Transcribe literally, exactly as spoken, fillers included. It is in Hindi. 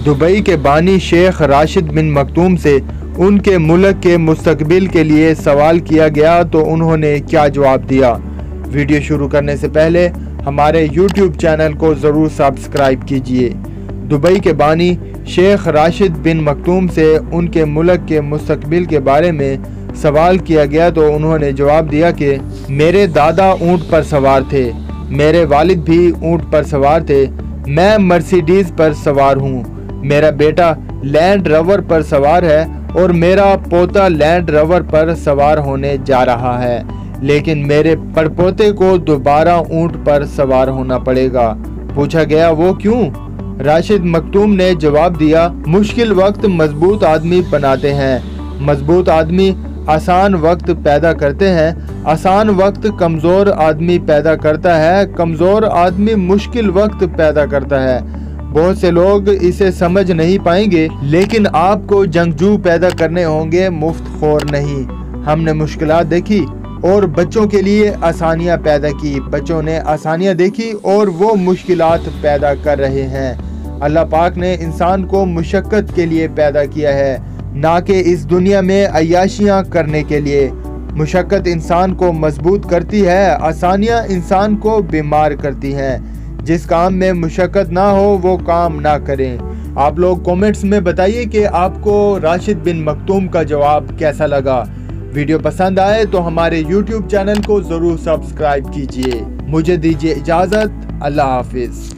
दुबई के बानी शेख राशिद बिन मखतूम से उनके मुल्क के मुस्तकबिल के लिए सवाल किया गया तो उन्होंने क्या जवाब दिया। वीडियो शुरू करने से पहले हमारे यूट्यूब चैनल को ज़रूर सब्सक्राइब कीजिए। दुबई के बानी शेख राशिद बिन मखतूम से उनके मुल्क के मुस्तकबिल के बारे में सवाल किया गया तो उन्होंने जवाब दिया कि मेरे दादा ऊँट पर सवार थे, मेरे वालिद भी ऊँट पर सवार थे, मैं मर्सिडीज़ पर सवार हूँ, मेरा बेटा लैंड रोवर पर सवार है और मेरा पोता लैंड रोवर पर सवार होने जा रहा है, लेकिन मेरे पड़पोते को दोबारा ऊँट पर सवार होना पड़ेगा। पूछा गया वो क्यों? राशिद मखतूम ने जवाब दिया, मुश्किल वक्त मजबूत आदमी बनाते हैं, मजबूत आदमी आसान वक्त पैदा करते हैं, आसान वक्त कमज़ोर आदमी पैदा करता है, कमज़ोर आदमी मुश्किल वक्त पैदा करता है। बहुत से लोग इसे समझ नहीं पाएंगे, लेकिन आपको जंगजू पैदा करने होंगे, मुफ्त खोर नहीं। हमने मुश्किलात देखी और बच्चों के लिए आसानियां पैदा की, बच्चों ने आसानियां देखी और वो मुश्किलात पैदा कर रहे हैं। अल्लाह पाक ने इंसान को मुशक्क़त के लिए पैदा किया है, ना कि इस दुनिया में अय्याशियाँ करने के लिए। मुशक्क़त इंसान को मजबूत करती है, आसानियाँ इंसान को बीमार करती हैं। जिस काम में मुशक्क़त ना हो वो काम ना करें। आप लोग कमेंट्स में बताइए कि आपको राशिद बिन मखतूम का जवाब कैसा लगा। वीडियो पसंद आए तो हमारे यूट्यूब चैनल को ज़रूर सब्सक्राइब कीजिए। मुझे दीजिए इजाज़त। अल्लाह हाफिज़।